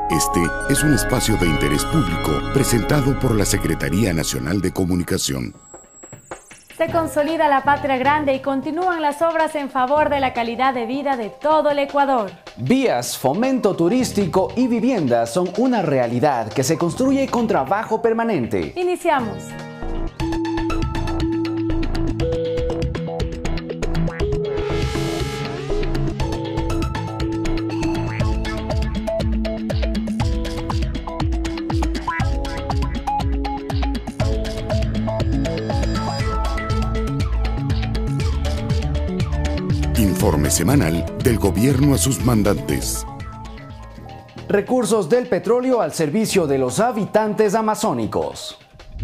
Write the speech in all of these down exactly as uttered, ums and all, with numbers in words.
Este es un espacio de interés público presentado por la Secretaría Nacional de Comunicación. Se consolida la Patria Grande y continúan las obras en favor de la calidad de vida de todo el Ecuador. Vías, fomento turístico y viviendas son una realidad que se construye con trabajo permanente. Iniciamos. Informe semanal del gobierno a sus mandantes. Recursos del petróleo al servicio de los habitantes amazónicos.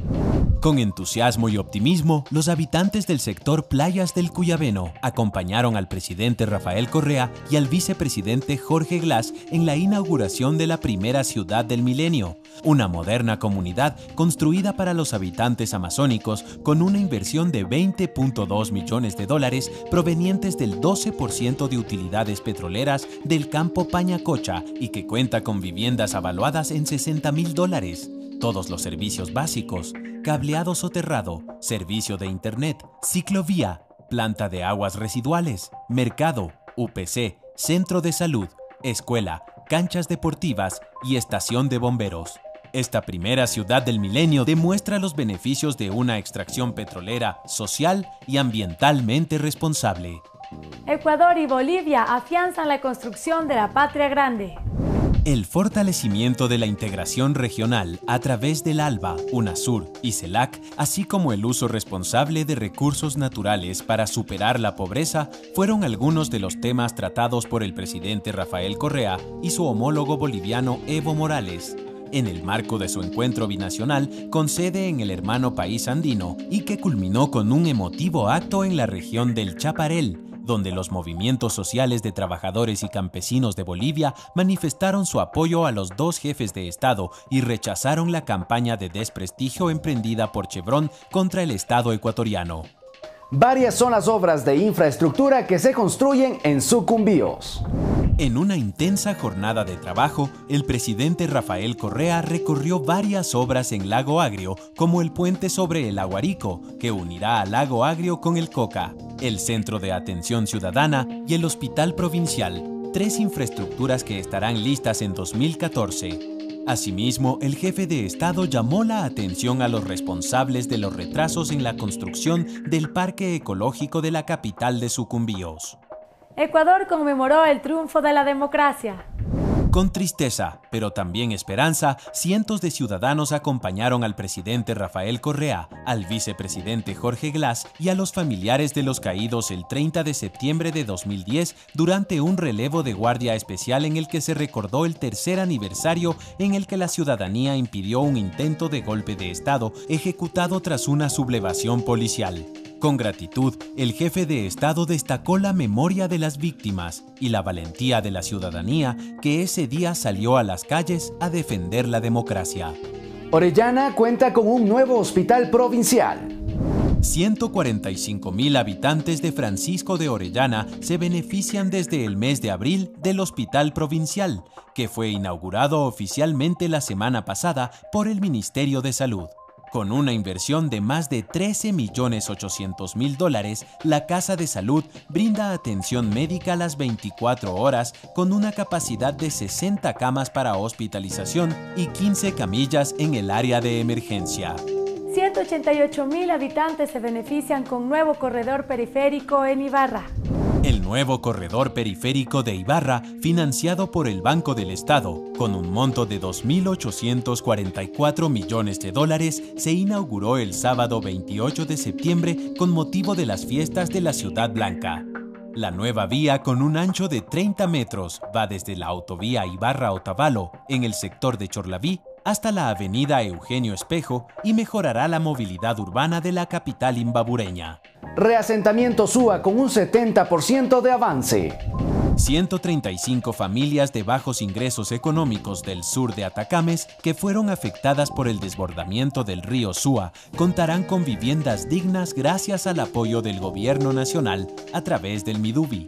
Con entusiasmo y optimismo, los habitantes del sector Playas del Cuyabeno acompañaron al presidente Rafael Correa y al vicepresidente Jorge Glass en la inauguración de la primera ciudad del milenio, una moderna comunidad construida para los habitantes amazónicos con una inversión de veinte punto dos millones de dólares provenientes del doce por ciento de utilidades petroleras del campo Pañacocha y que cuenta con viviendas avaluadas en sesenta mil dólares. Todos los servicios básicos, cableado soterrado, servicio de internet, ciclovía, planta de aguas residuales, mercado, U P C, centro de salud, escuela, canchas deportivas y estación de bomberos. Esta primera ciudad del milenio demuestra los beneficios de una extracción petrolera social y ambientalmente responsable. Ecuador y Bolivia afianzan la construcción de la Patria Grande. El fortalecimiento de la integración regional a través del ALBA, UNASUR y CELAC, así como el uso responsable de recursos naturales para superar la pobreza, fueron algunos de los temas tratados por el presidente Rafael Correa y su homólogo boliviano Evo Morales, en el marco de su encuentro binacional con sede en el hermano país andino y que culminó con un emotivo acto en la región del Chaparel, donde los movimientos sociales de trabajadores y campesinos de Bolivia manifestaron su apoyo a los dos jefes de Estado y rechazaron la campaña de desprestigio emprendida por Chevron contra el Estado ecuatoriano. Varias son las obras de infraestructura que se construyen en Sucumbíos. En una intensa jornada de trabajo, el presidente Rafael Correa recorrió varias obras en Lago Agrio, como el puente sobre el Aguarico, que unirá a Lago Agrio con el Coca, el Centro de Atención Ciudadana y el Hospital Provincial, tres infraestructuras que estarán listas en dos mil catorce. Asimismo, el jefe de Estado llamó la atención a los responsables de los retrasos en la construcción del Parque Ecológico de la capital de Sucumbíos. Ecuador conmemoró el triunfo de la democracia. Con tristeza, pero también esperanza, cientos de ciudadanos acompañaron al presidente Rafael Correa, al vicepresidente Jorge Glass y a los familiares de los caídos el treinta de septiembre de dos mil diez durante un relevo de guardia especial en el que se recordó el tercer aniversario en el que la ciudadanía impidió un intento de golpe de Estado ejecutado tras una sublevación policial. Con gratitud, el jefe de Estado destacó la memoria de las víctimas y la valentía de la ciudadanía que ese día salió a las calles a defender la democracia. Orellana cuenta con un nuevo hospital provincial. ciento cuarenta y cinco mil habitantes de Francisco de Orellana se benefician desde el mes de abril del Hospital Provincial, que fue inaugurado oficialmente la semana pasada por el Ministerio de Salud. Con una inversión de más de trece millones ochocientos mil dólares, la Casa de Salud brinda atención médica las veinticuatro horas con una capacidad de sesenta camas para hospitalización y quince camillas en el área de emergencia. ciento ochenta y ocho mil habitantes se benefician con nuevo corredor periférico en Ibarra. El nuevo corredor periférico de Ibarra, financiado por el Banco del Estado, con un monto de dos mil ochocientos cuarenta y cuatro millones de dólares, se inauguró el sábado veintiocho de septiembre con motivo de las fiestas de la Ciudad Blanca. La nueva vía, con un ancho de treinta metros, va desde la autovía Ibarra-Otavalo, en el sector de Chorlaví, hasta la avenida Eugenio Espejo y mejorará la movilidad urbana de la capital imbabureña. Reasentamiento Suba con un setenta por ciento de avance. ciento treinta y cinco familias de bajos ingresos económicos del sur de Atacames, que fueron afectadas por el desbordamiento del río Súa, contarán con viviendas dignas gracias al apoyo del gobierno nacional a través del Midubi.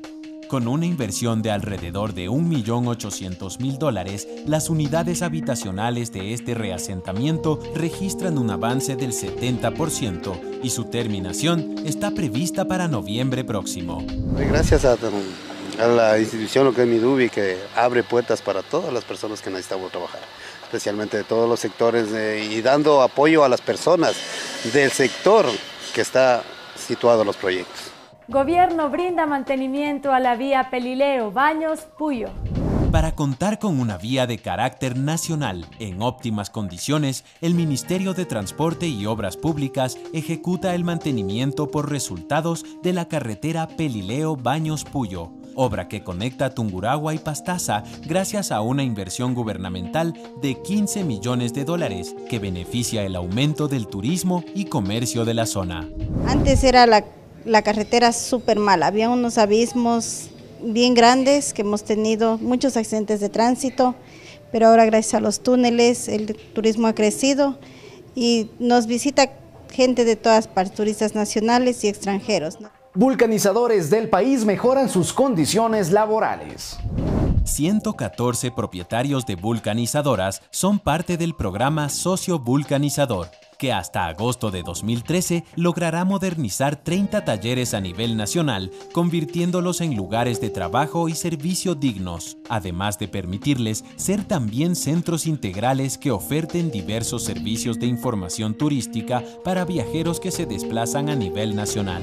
Con una inversión de alrededor de un millón ochocientos mil dólares, las unidades habitacionales de este reasentamiento registran un avance del setenta por ciento y su terminación está prevista para noviembre próximo. Gracias a, a la institución, lo que es Midubi, que abre puertas para todas las personas que necesitamos trabajar, especialmente de todos los sectores, de, y dando apoyo a las personas del sector que está situado en los proyectos. Gobierno brinda mantenimiento a la vía Pelileo-Baños-Puyo. Para contar con una vía de carácter nacional en óptimas condiciones, el Ministerio de Transporte y Obras Públicas ejecuta el mantenimiento por resultados de la carretera Pelileo-Baños-Puyo, obra que conecta Tungurahua y Pastaza gracias a una inversión gubernamental de quince millones de dólares que beneficia el aumento del turismo y comercio de la zona. Antes era la La carretera súper mala, había unos abismos bien grandes que hemos tenido muchos accidentes de tránsito, pero ahora gracias a los túneles el turismo ha crecido y nos visita gente de todas partes, turistas nacionales y extranjeros, ¿no? Vulcanizadores del país mejoran sus condiciones laborales. ciento catorce propietarios de vulcanizadoras son parte del programa Socio Vulcanizador, que hasta agosto de dos mil trece logrará modernizar treinta talleres a nivel nacional, convirtiéndolos en lugares de trabajo y servicio dignos, además de permitirles ser también centros integrales que oferten diversos servicios de información turística para viajeros que se desplazan a nivel nacional.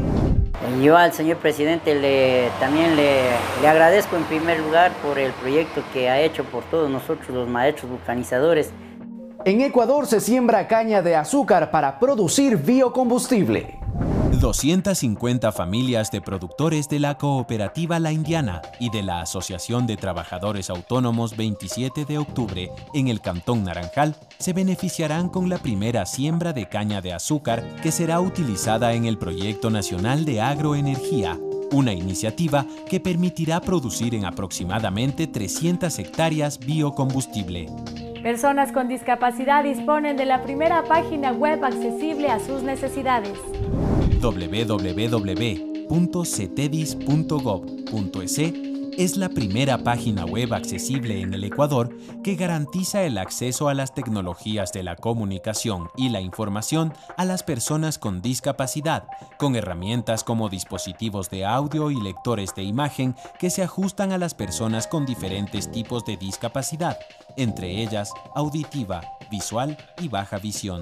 Yo al señor presidente le, también le, le agradezco en primer lugar por el proyecto que ha hecho por todos nosotros los maestros vulcanizadores. En Ecuador se siembra caña de azúcar para producir biocombustible. doscientas cincuenta familias de productores de la cooperativa La Indiana y de la Asociación de Trabajadores Autónomos veintisiete de octubre en el Cantón Naranjal se beneficiarán con la primera siembra de caña de azúcar que será utilizada en el Proyecto Nacional de Agroenergía, una iniciativa que permitirá producir en aproximadamente trescientas hectáreas biocombustible. Personas con discapacidad disponen de la primera página web accesible a sus necesidades. doble u doble u doble u punto cetedis punto gov punto es es la primera página web accesible en el Ecuador que garantiza el acceso a las tecnologías de la comunicación y la información a las personas con discapacidad, con herramientas como dispositivos de audio y lectores de imagen que se ajustan a las personas con diferentes tipos de discapacidad, entre ellas auditiva, visual y baja visión.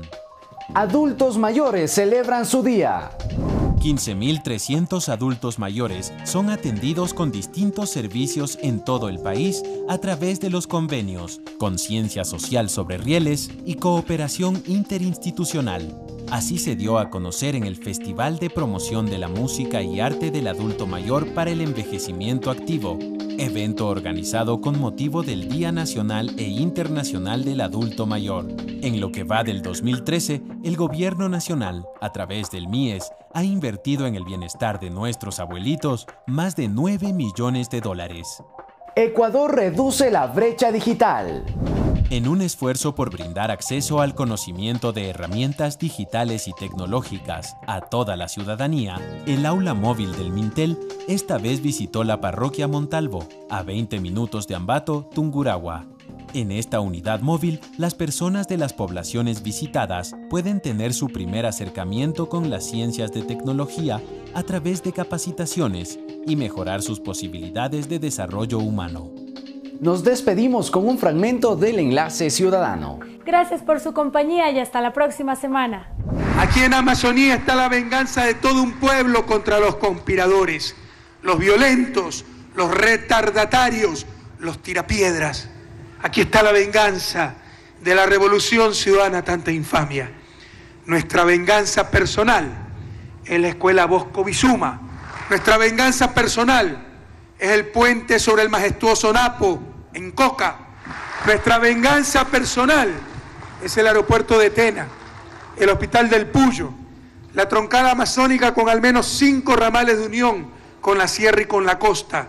Adultos mayores celebran su día. quince mil trescientos adultos mayores son atendidos con distintos servicios en todo el país a través de los convenios, conciencia social sobre rieles y cooperación interinstitucional. Así se dio a conocer en el Festival de Promoción de la Música y Arte del Adulto Mayor para el Envejecimiento Activo, evento organizado con motivo del Día Nacional e Internacional del Adulto Mayor. En lo que va del dos mil trece, el Gobierno Nacional, a través del M I E S, ha invertido en el bienestar de nuestros abuelitos más de nueve millones de dólares. Ecuador reduce la brecha digital. En un esfuerzo por brindar acceso al conocimiento de herramientas digitales y tecnológicas a toda la ciudadanía, el aula móvil del Mintel esta vez visitó la parroquia Montalvo, a veinte minutos de Ambato, Tungurahua. En esta unidad móvil, las personas de las poblaciones visitadas pueden tener su primer acercamiento con las ciencias de tecnología a través de capacitaciones y mejorar sus posibilidades de desarrollo humano. Nos despedimos con un fragmento del Enlace Ciudadano. Gracias por su compañía y hasta la próxima semana. Aquí en Amazonía está la venganza de todo un pueblo contra los conspiradores, los violentos, los retardatarios, los tirapiedras. Aquí está la venganza de la revolución ciudadana, tanta infamia. Nuestra venganza personal es la escuela Bosco Bizuma. Nuestra venganza personal es el puente sobre el majestuoso Napo, en Coca. Nuestra venganza personal es el aeropuerto de Tena, el hospital del Puyo, la troncada amazónica con al menos cinco ramales de unión con la sierra y con la costa.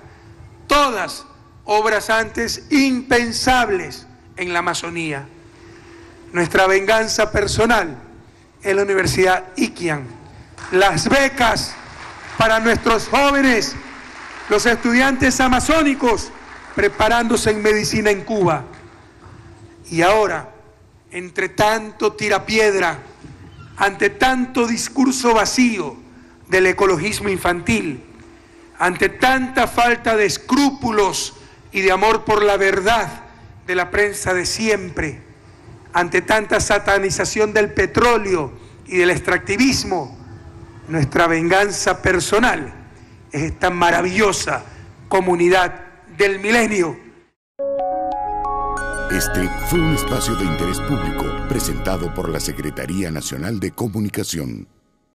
Todas obras antes impensables en la Amazonía. Nuestra venganza personal es la Universidad Iquian, las becas para nuestros jóvenes los estudiantes amazónicos preparándose en medicina en Cuba. Y ahora, entre tanto tirapiedra, ante tanto discurso vacío del ecologismo infantil, ante tanta falta de escrúpulos y de amor por la verdad de la prensa de siempre, ante tanta satanización del petróleo y del extractivismo, nuestra venganza personal es esta maravillosa comunidad del milenio. Este fue un espacio de interés público presentado por la Secretaría Nacional de Comunicación.